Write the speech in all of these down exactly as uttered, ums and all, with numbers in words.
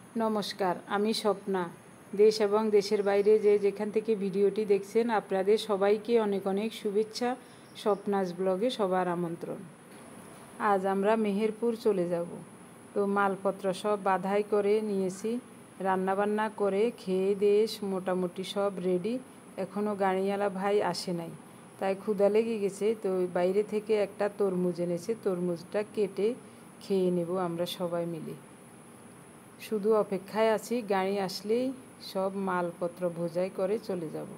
নমস্কার, আমি স্বপ্না। দেশ এবং দেশের বাইরে যে যেখান থেকে ভিডিওটি দেখছেন আপনাদের সবাইকে অনেক অনেক শুভেচ্ছা। স্বপ্নাস ব্লগে সবার আমন্ত্রণ। আজ আমরা মেহেরপুর চলে যাব। তো মালপত্র সব বাধাই করে নিয়েছি, রান্নাবান্না করে খেয়ে দিয়ে মোটামুটি সব রেডি। এখনও গাড়িওয়ালা ভাই আসে নাই, তাই ক্ষুধা লেগে গেছে। তো বাইরে থেকে একটা তরমুজ এনেছে, তরমুজটা কেটে খেয়ে নেব আমরা সবাই মিলে। শুধু অপেক্ষায় আছি, গাড়ি আসলেই সব মালপত্র বোঝাই করে চলে যাব।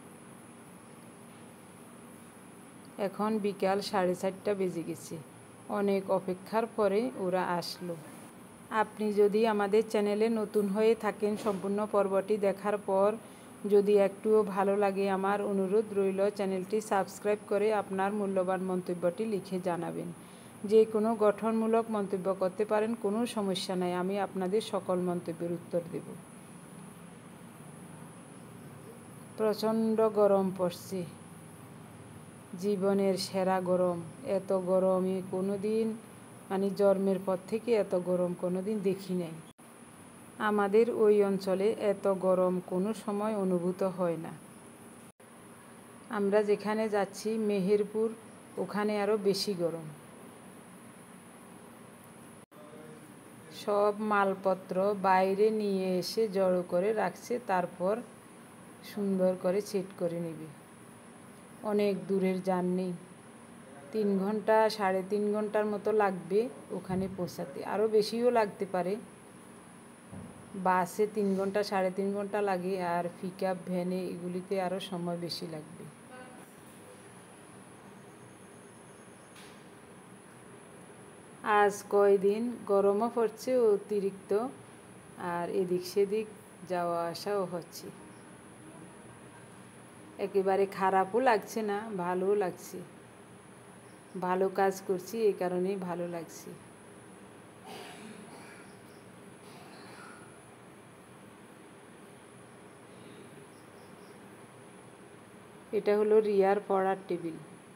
এখন বিকাল সাড়ে চারটা বেজে গেছে। অনেক অপেক্ষার পরে ওরা আসলো। আপনি যদি আমাদের চ্যানেলে নতুন হয়ে থাকেন, সম্পূর্ণ পর্বটি দেখার পর যদি একটুও ভালো লাগে, আমার অনুরোধ রইল চ্যানেলটি সাবস্ক্রাইব করে আপনার মূল্যবান মন্তব্যটি লিখে জানাবেন। যে কোনো গঠনমূলক মন্তব্য করতে পারেন, কোনো সমস্যা নাই, আমি আপনাদের সকল মন্তব্যের উত্তর দেব। প্রচণ্ড গরম পড়ছে, জীবনের সেরা গরম। এত গরমে কোনো দিন, মানে জন্মের পর থেকে এত গরম কোনো দিন দেখি নাই। আমাদের ওই অঞ্চলে এত গরম কোনো সময় অনুভূত হয় না। আমরা যেখানে যাচ্ছি মেহেরপুর, ওখানে আরও বেশি গরম। সব মালপত্র বাইরে নিয়ে এসে জড়ো করে রাখছে, তারপর সুন্দর করে সেট করে নেবে। অনেক দূরের জার্নি, তিন ঘন্টা সাড়ে তিন ঘন্টার মতো লাগবে ওখানে পৌঁছাতে, আরও বেশিও লাগতে পারে। বাসে তিন ঘন্টা সাড়ে তিন ঘন্টা লাগে, আর পিক আপ ভ্যানে এগুলিতে আরও সময় বেশি লাগবে। আজ কয়দিন গরমও পড়ছে অতিরিক্ত, আর এদিক সেদিক যাওয়া আসাও হচ্ছে। একেবারে খারাপও লাগছে না, ভালোও লাগছে। ভালো কাজ করছি, এই কারণেই ভালো লাগছে। এটা হলো রিয়ার পড়ার টেবিল।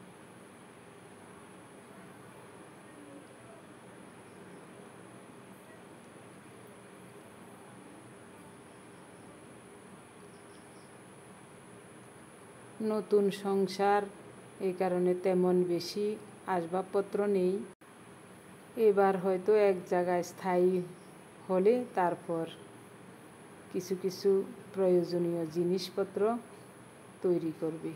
নতুন সংসার, এই কারণে তেমন বেশি আসবাবপত্র নেই। এবার হয়তো এক জায়গায় স্থায়ী হলে তারপর কিছু কিছু প্রয়োজনীয় জিনিসপত্র তৈরি করবে।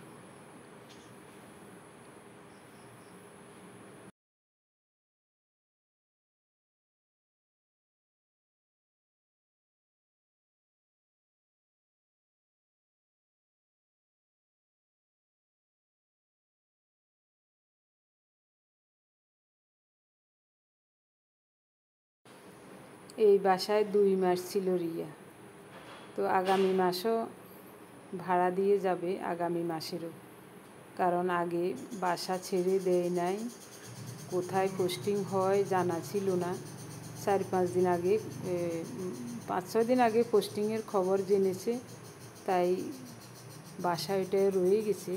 এই বাসায় দুই মাস ছিল রিয়া, তো আগামী মাসও ভাড়া দিয়ে যাবে, আগামী মাসেরও। কারণ আগে বাসা ছেড়ে দেয় নাই, কোথায় পোস্টিং হয় জানা ছিল না। চার পাঁচ দিন আগে, পাঁচ ছয় দিন আগে পোস্টিংয়ের খবর জেনেছে, তাই বাসা ওইটায় রয়ে গেছে।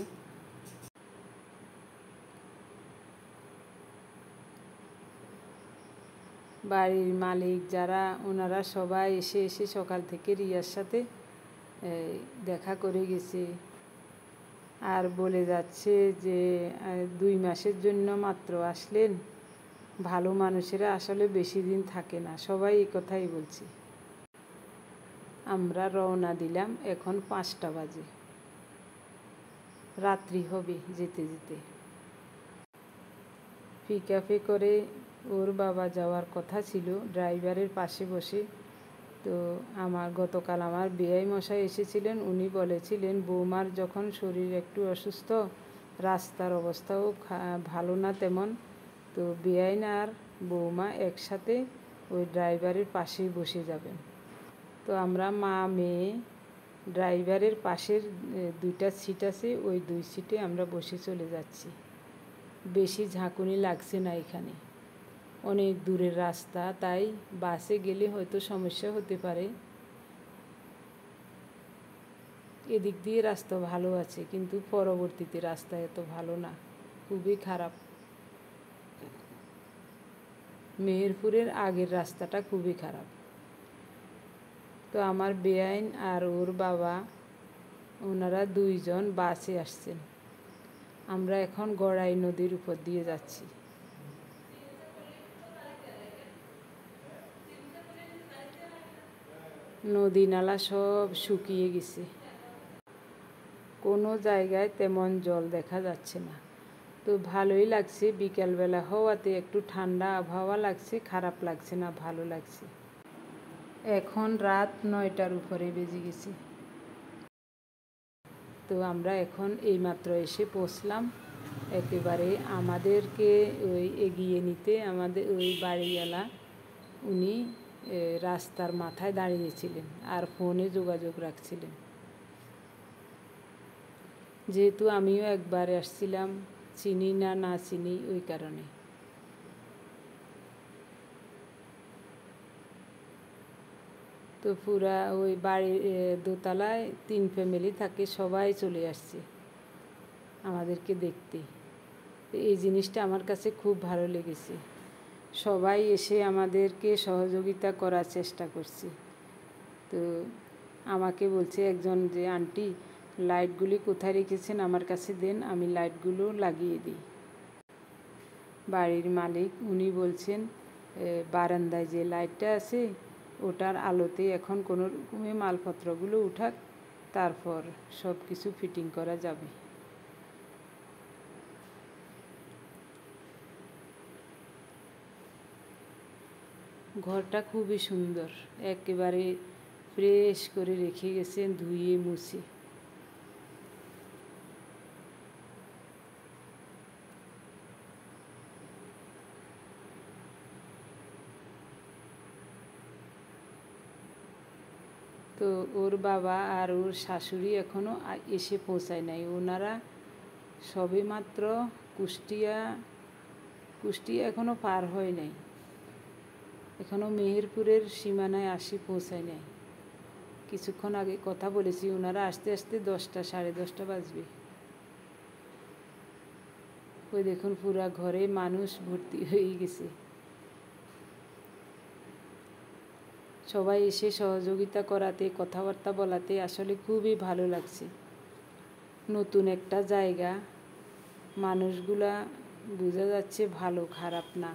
বাড়ির মালিক যারা, ওনারা সবাই এসে এসে সকাল থেকে রিয়ার সাথে দেখা করে গেছে, আর বলে যাচ্ছে যে দুই মাসের জন্য মাত্র আসলেন, ভালো মানুষেরা আসলে বেশি দিন থাকে না, সবাই এই কথাই বলছে। আমরা রওনা দিলাম, এখন পাঁচটা বাজে, রাত্রি হবে যেতে যেতে। পিক আপে করে ওর বাবা যাওয়ার কথা ছিল, ড্রাইভারের পাশে বসে। তো আমার গতকাল আমার বেয়াই মশাই এসেছিলেন, উনি বলেছিলেন বৌমার যখন শরীর একটু অসুস্থ, রাস্তার অবস্থাও ভালো না তেমন, তো বেয়াই আর বৌমা একসাথে ওই ড্রাইভারের পাশেই বসে যাবেন। তো আমরা মা মেয়ে ড্রাইভারের পাশের দুইটা সিট আছে, ওই দুই সিটে আমরা বসে চলে যাচ্ছি। বেশি ঝাঁকুনি লাগছে না এখানে, অনেক দূরের রাস্তা, তাই বাসে গেলে হয়তো সমস্যা হতে পারে। এদিক দিয়ে রাস্তা ভালো আছে, কিন্তু পরবর্তীতে রাস্তা এত ভালো না, খুবই খারাপ। মেহেরপুরের আগের রাস্তাটা খুবই খারাপ। তো আমার বেআইন আর ওর বাবা ওনারা দুইজন বাসে আসছেন। আমরা এখন গড়াই নদীর উপর দিয়ে যাচ্ছি। নদী নালা সব শুকিয়ে গেছে, কোনো জায়গায় তেমন জল দেখা যাচ্ছে না। তো ভালোই লাগছে, বিকালবেলা হওয়াতে একটু ঠান্ডা আবহাওয়া লাগছে, খারাপ লাগছে না, ভালো লাগছে। এখন রাত নয়টার উপরে বেজে গেছে। তো আমরা এখন এইমাত্র এসে পৌঁছলাম। একেবারে আমাদেরকে ওই এগিয়ে নিতে আমাদের ওই বাড়িওয়ালা উনি রাস্তার মাথায় দাঁড়িয়েছিলেন আর ফোনে যোগাযোগ রাখছিলেন। যেহেতু আমিও একবার আসছিলাম, চিনি না না চিনি, ওই কারণে। তো পুরা ওই বাড়ির দোতলায় তিন ফ্যামিলি থাকে, সবাই চলে আসছে আমাদেরকে দেখতে। এই জিনিসটা আমার কাছে খুব ভালো লেগেছে। সবাই এসে আমাদেরকে সহযোগিতা করার চেষ্টা করছে। তো আমাকে বলছে একজন যে, আন্টি লাইটগুলি কোথায় রেখেছেন, আমার কাছে দেন, আমি লাইটগুলো লাগিয়ে দিই। বাড়ির মালিক উনি বলছেন বারান্দায় যে লাইটটা আছে ওটার আলোতে এখন কোনো রকমে মালপত্রগুলো উঠাক, তারপর সব কিছু ফিটিং করা যাবে। ঘরটা খুবই সুন্দর, একেবারে ফ্রেশ করে রেখে গেছেন, ধুয়ে মুছে। তো ওর বাবা আর ওর শাশুড়ি এখনও এসে পৌঁছায় নাই। ওনারা সবে মাত্র কুষ্টিয়া কুষ্টিয়া এখনও পার হয় নাই, এখনও মেহেরপুরের সীমানায় আসি পৌঁছায় নাই। কিছুক্ষণ আগে কথা বলেছি, ওনারা আসতে আসতে দশটা সাড়ে দশটা বাজবে। ওই দেখুন পুরা ঘরে মানুষ ভর্তি হয়ে গেছে। সবাই এসে সহযোগিতা করাতে, কথাবার্তা বলাতে আসলে খুবই ভালো লাগছে। নতুন একটা জায়গা, মানুষগুলা বোঝা যাচ্ছে ভালো, খারাপ না,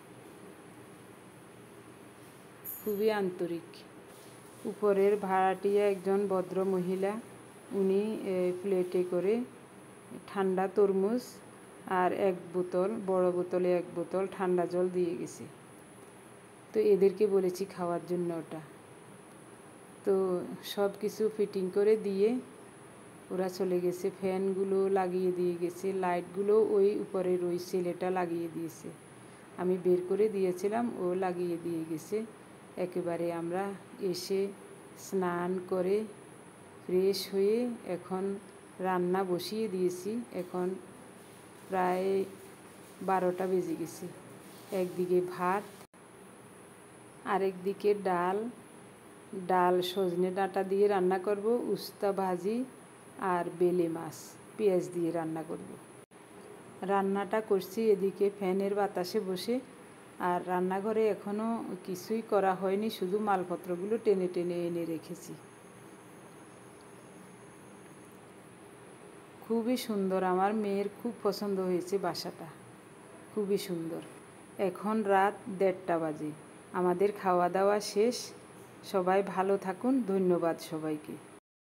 খুবই আন্তরিক। উপরের ভাড়াটিয়া একজন ভদ্র মহিলা, উনি প্লেটে করে ঠান্ডা তরমুজ আর এক বোতল, বড় বোতলে এক বোতল ঠান্ডা জল দিয়ে গেছে। তো এদেরকে বলেছি খাওয়ার জন্য ওটা। তো সব কিছু ফিটিং করে দিয়ে ওরা চলে গেছে। ফ্যানগুলো লাগিয়ে দিয়ে গেছে, লাইটগুলো ওই উপরের ওই ছেলেটা লাগিয়ে দিয়েছে, আমি বের করে দিয়েছিলাম, ও লাগিয়ে দিয়ে গেছে। একেবারে আমরা এসে স্নান করে ফ্রেশ হয়ে এখন রান্না বসিয়ে দিয়েছি। এখন প্রায় বারোটা বেজে গেছে। একদিকে ভাত, আরেকদিকে ডাল ডাল সজনে ডাঁটা দিয়ে রান্না করব, উস্তা ভাজি আর বেলে মাছ পেঁয়াজ দিয়ে রান্না করব। রান্নাটা করছি এদিকে ফ্যানের বাতাসে বসে, আর রান্নাঘরে এখনও কিছুই করা হয়নি, শুধু মালপত্রগুলো টেনে টেনে এনে রেখেছি। খুবই সুন্দর, আমার মেয়ের খুব পছন্দ হয়েছে বাসাটা, খুবই সুন্দর। এখন রাত দেড়টা বাজে, আমাদের খাওয়া দাওয়া শেষ। সবাই ভালো থাকুন, ধন্যবাদ সবাইকে।